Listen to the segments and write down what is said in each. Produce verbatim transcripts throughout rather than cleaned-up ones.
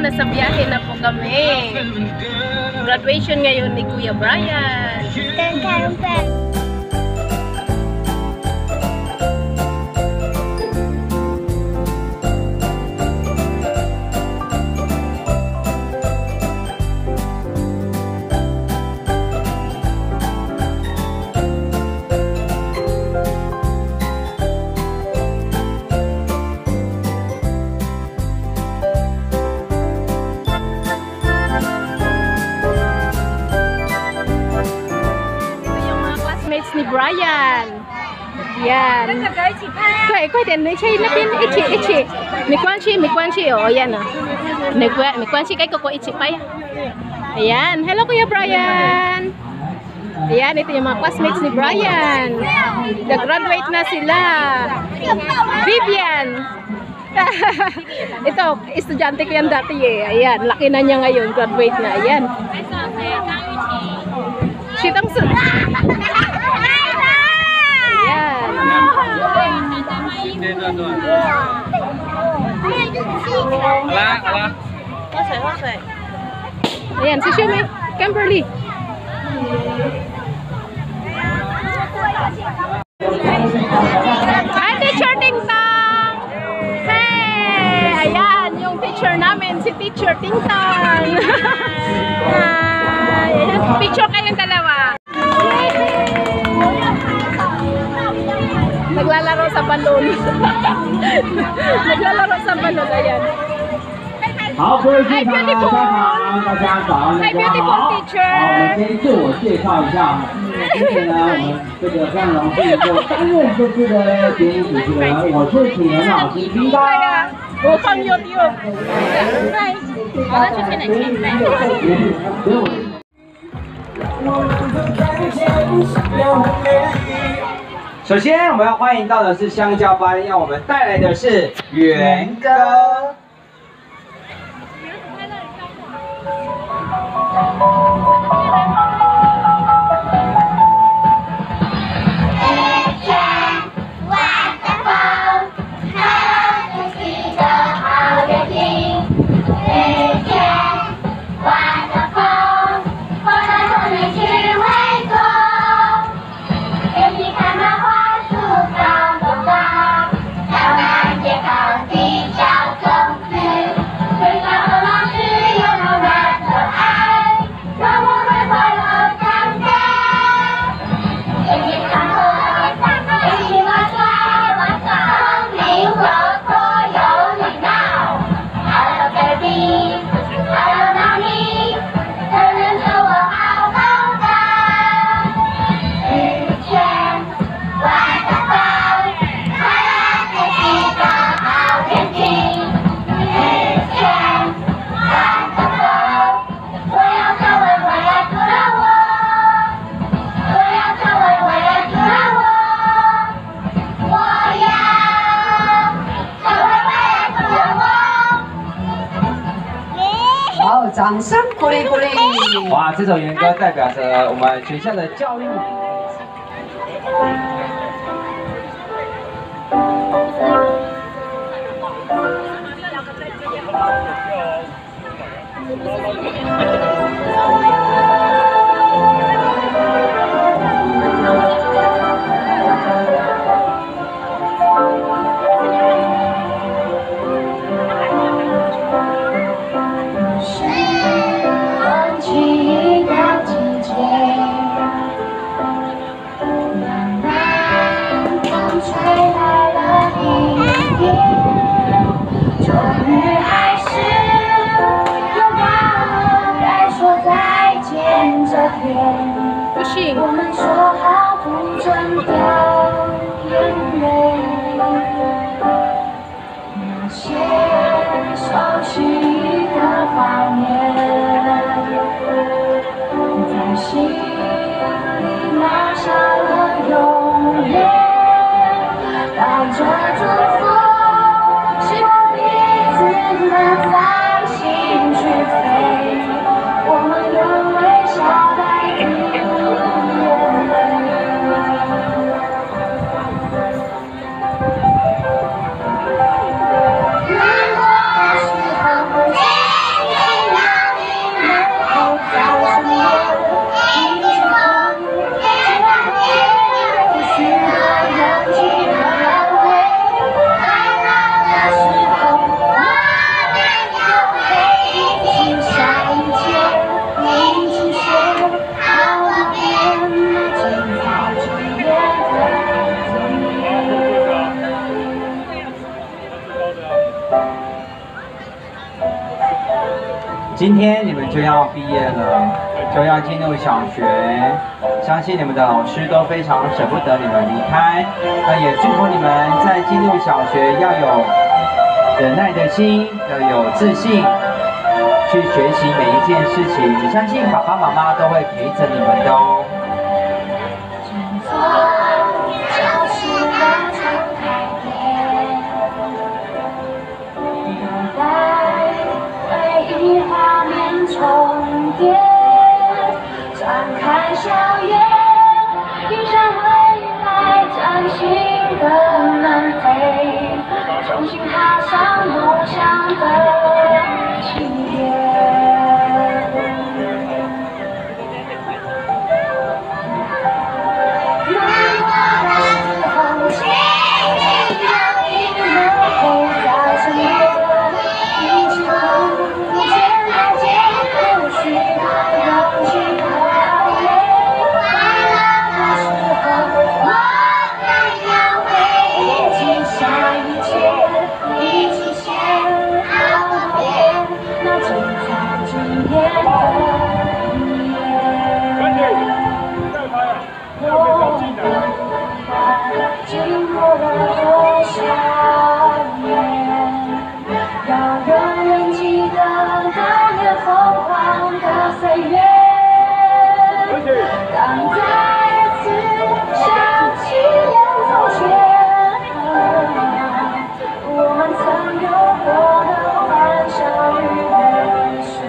nasa biyahe na po kami. Graduation ngayon ni Kuya Bryan. Ni Bryan. Yan. 快快点，你去那边一起一起，没关系没关系哦，yan ah. 没关没关系，kay Coco一起pa. Ayan, hello Kuya Bryan. Ayan, ito yung mga classmates ni Bryan. Nag-graduate na sila. Vivian. Ito, estudyante ko yan dati eh. Ayan, laki na niya ngayon, graduate na. Ayan. Sitang sun. Ayan. Ala, ala. Ayan, si Shumi, Kimberly. Hi, Teacher Ting Tang! Hey! Ayan, yung teacher namin, si Teacher Ting Tang. Hi! Picture kayong dalawa. Naglalaro sa balon. Naglalaro sa balon, ayan. 好，各位现场 Hi, 的 beautiful. 家长，大家早上 Hi, 大家 beautiful 好。 teacher. 好，我们先自我介绍一下。今天呢，我们这个非常荣幸就担任这次的典礼主持人，我是请人老师叮当。 我放 YouTube。嗨，好，那就先来听呗。 首先，我们要欢迎到的是香蕉班，让我们带来的是元歌。 好，掌声鼓励鼓励！ 哇，这首元歌代表着我们学校的教育。 不行。 我们说好不准掉眼泪，那些熟悉的画面，在心里埋下了永远，带着祝福，希望彼此能放心去飞，我们用微笑代替眼泪。难过的时候会今天你们就要毕业了，就要进入小学，相信你们的老师都非常舍不得你们离开，那也祝福你们在进入小学要有忍耐的心，要有自信，去学习每一件事情。相信爸爸妈妈都会陪着你们的哦。 画面重叠，张开笑颜，迎上未来，崭新的门扉，重新踏上梦想的起点。难过的时候，请你让一幕后在身边，一起共。 经过了多少年，要永远记得当年疯狂的岁月。当再次想起演奏前，我们曾有过的欢笑与泪水。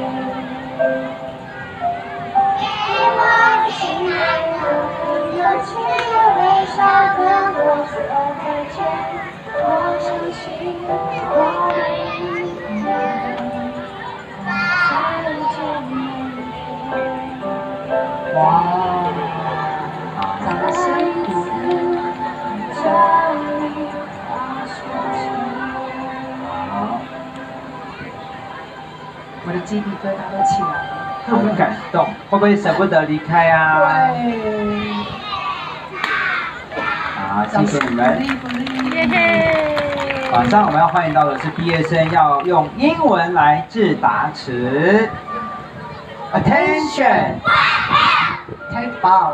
给我的心爱的，有情有悲伤的我所再见，我相信我的一天再见明天。哇，掌声鼓励！好，我的鸡皮疙瘩都起来了，很感动，会不会舍不得离开啊？对。 好，谢谢你们。晚上我们要欢迎到的是毕业生，要用英文来致答词。Attention， 太棒。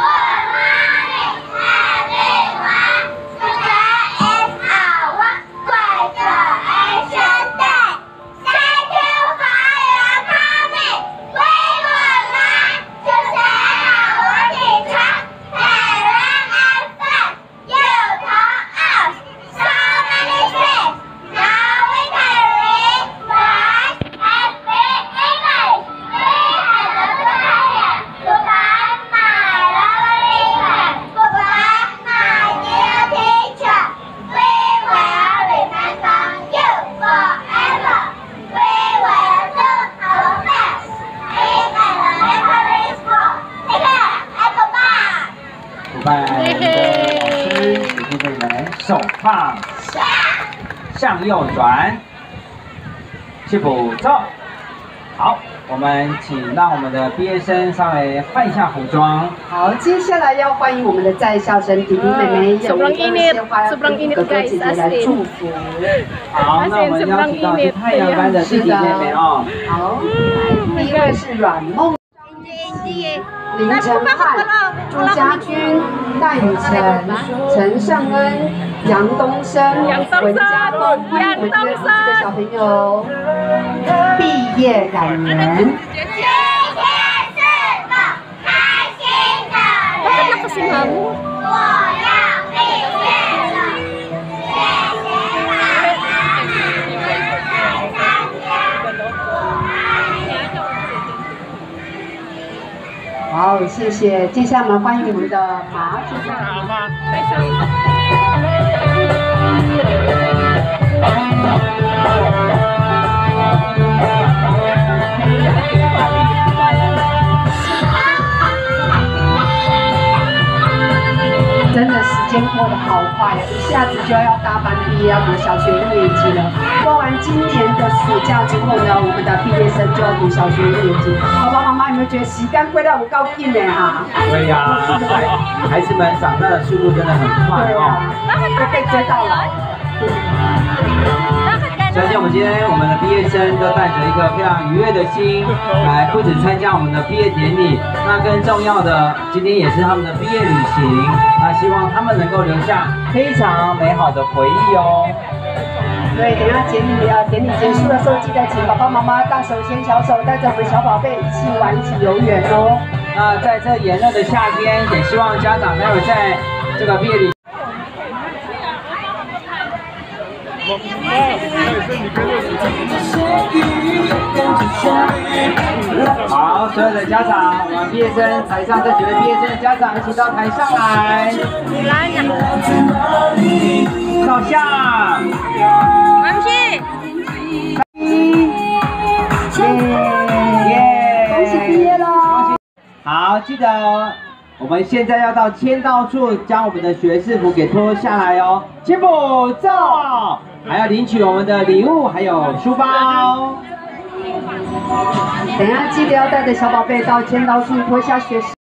手放下，向右转，去步骤。好，我们请让我们的毕业生稍微换一下服装。 好，接下来要欢迎我们的在校生弟弟妹妹，用一些花哥哥姐姐来祝福。 好，那我们邀请到是太阳班的弟弟妹妹哦。好，来，第一位是阮梦。 林承翰、朱家军、戴雨辰、陈尚恩、杨东升、文家栋，欢迎我们这四个小朋友毕业感言。今天是个开心的日子，我要毕业了，谢谢大家来参加，我爱你。 好，谢谢。接下来我们欢迎我们的马主任。好吗？真的时间过得好快，一下子就要大班毕业，要读小学一年级了。过完今年的暑假之后呢，我们的毕业生就要读小学一年级。爸爸妈妈有没有觉得时间过得有够紧的哈？对呀、啊，孩孩子们长大的速度真的很快哦，都被追到了。 相信我们今天我们的毕业生都带着一个非常愉悦的心来，不止参加我们的毕业典礼，那更重要的，今天也是他们的毕业旅行。那希望他们能够留下非常美好的回忆哦。 对，等一下典礼啊，典礼结束的时候，记得请爸爸妈妈大手牵小手，带着我们小宝贝一起玩，一起游园哦。 那在这炎热的夏天，也希望家长待会在这个毕业旅。好，所有的家长，我们毕业生台上这几位毕业生的家长，一起到台上来。照相。 王希。 耶！ 恭喜毕业喽！ 好，记得我们现在要到签到处，将我们的学士服给脱下来哦。签补照，还要领取我们的礼物，还有书包。 等一下记得要带着小宝贝到签到处脱下学士